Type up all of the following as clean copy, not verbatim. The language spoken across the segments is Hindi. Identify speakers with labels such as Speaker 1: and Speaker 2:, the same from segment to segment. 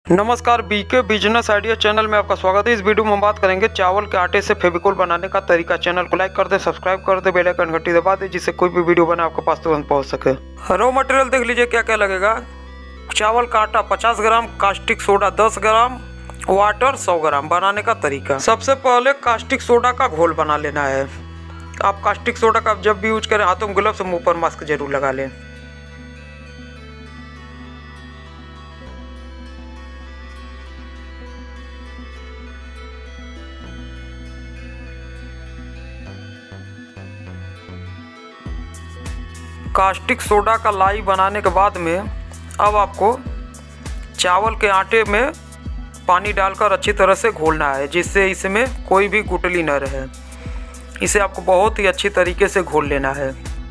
Speaker 1: नमस्कार, बीके बिजनेस आइडिया चैनल में आपका स्वागत है। इस वीडियो में हम बात करेंगे चावल के आटे से फेविकोल बनाने का तरीका। चैनल को लाइक कर दे, सब्सक्राइब कर दे, बेल आइकन घंटी दबा दे, जिससे कोई भी वीडियो बने आपके पास तुरंत पहुंच सके। रॉ मटेरियल देख लीजिए क्या क्या लगेगा। चावल का आटा 50 gram, caustic soda 10 gram, water 100 gram. बनाने का तरीका, सबसे पहले कास्टिक सोडा का घोल बना लेना है। आप कास्टिक सोडा का जब भी यूज करें हाथों में ग्लव्स, मुंह पर मास्क जरूर लगा लें। कास्टिक सोडा का लाई बनाने के बाद में अब आपको चावल के आटे में पानी डालकर अच्छी तरह से घोलना है, जिससे इसमें कोई भी गुठली न रहे। इसे आपको बहुत ही अच्छी तरीके से घोल लेना है।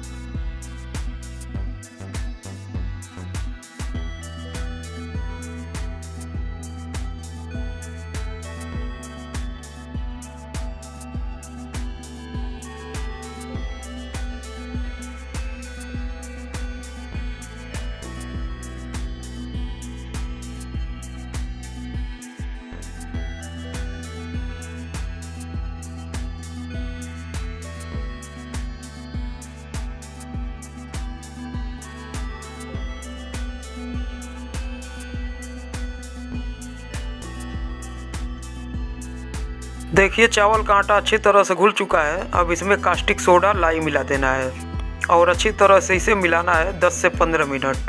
Speaker 1: देखिए चावल का आटा अच्छी तरह से घुल चुका है। अब इसमें कास्टिक सोडा लाई मिला देना है और अच्छी तरह से इसे मिलाना है 10 से 15 मिनट।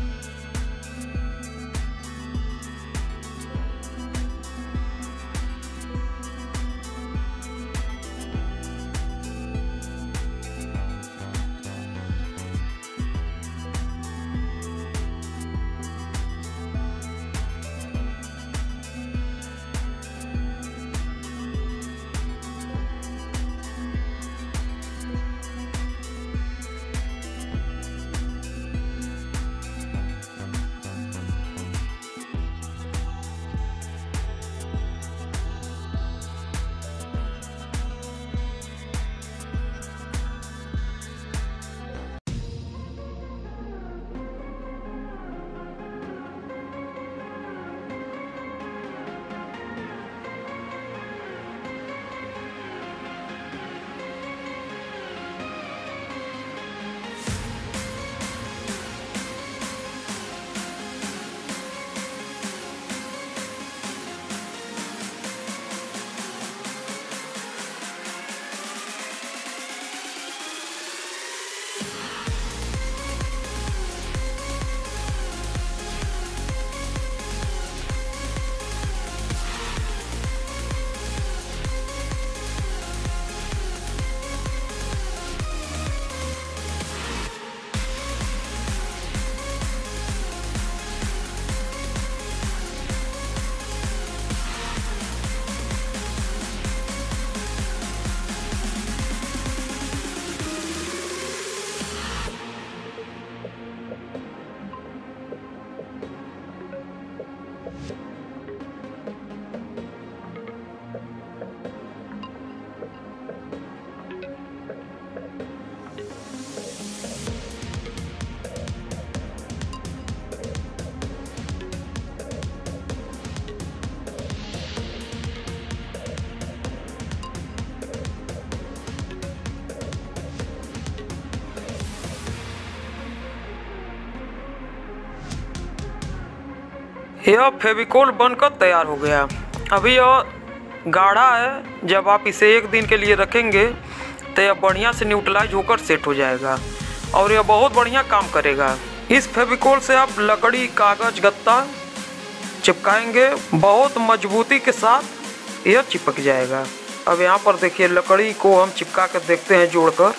Speaker 1: यह फेविकोल बनकर तैयार हो गया। अभी यह गाढ़ा है। जब आप इसे एक दिन के लिए रखेंगे तो यह बढ़िया से न्यूट्रलाइज होकर सेट हो जाएगा और यह बहुत बढ़िया काम करेगा। इस फेविकोल से आप लकड़ी, कागज, गत्ता चिपकाएंगे, बहुत मजबूती के साथ यह चिपक जाएगा। अब यहाँ पर देखिए लकड़ी को हम चिपका कर देखते हैं जोड़कर।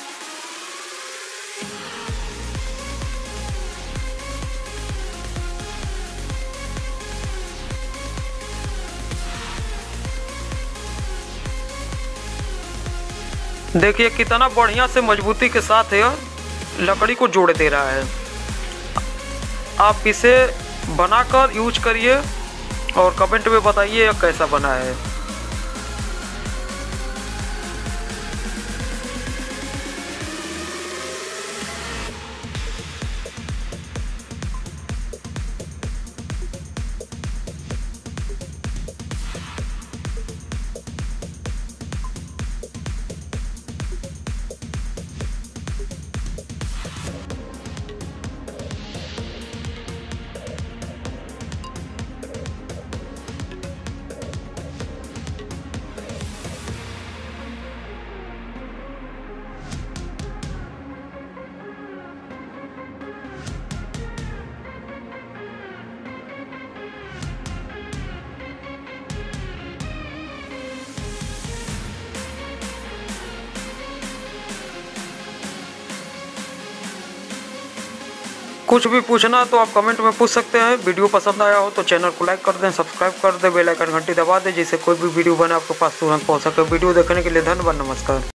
Speaker 1: देखिए कितना बढ़िया से मजबूती के साथ यह लकड़ी को जोड़ दे रहा है। आप इसे बनाकर यूज करिए और कमेंट में बताइए यह कैसा बना है। कुछ भी पूछना तो आप कमेंट में पूछ सकते हैं। वीडियो पसंद आया हो तो चैनल को लाइक कर दें, सब्सक्राइब कर दें, बेल आइकन घंटी दबा दें, जिससे कोई भी वीडियो बने आपके पास तुरंत पहुंच सके। वीडियो देखने के लिए धन्यवाद, नमस्कार।